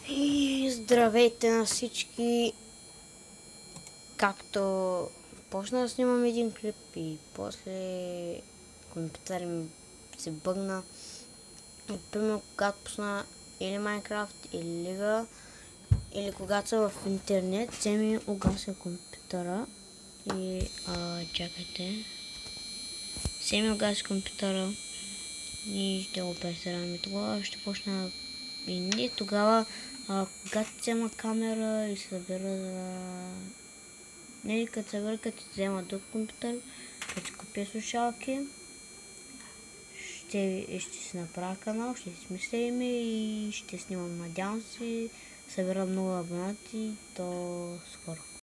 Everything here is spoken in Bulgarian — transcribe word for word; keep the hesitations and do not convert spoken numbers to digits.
И здравейте на всички! Както почна да снимам един клип и после компютър ми се бъгна. Примерно когато пусна или Майнкрафт, или Лига, или когато са в интернет, се ми угася компютъра и а, чакайте. Се ми угаси компютъра и ще го пресерам и тогава ще почна и не тогава, а, когато взема камера и се събера за... Не, като събера, като взема друг компютър, като си купя слушалки, ще, ще си направя канал, ще си смисля име и ще снимам. Надявам се, събера много абонати до скоро.